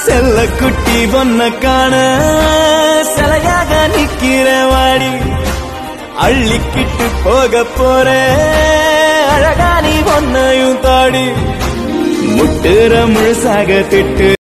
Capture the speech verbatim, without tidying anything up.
செல்ல குட்டி பொன்ன காண சிலையாக நிக்கிற வாடி அள்ளிக்கிட்டு போக போற அழகா நீ பொன்னையும் தாடி முட்டுற முழுசாக திட்டு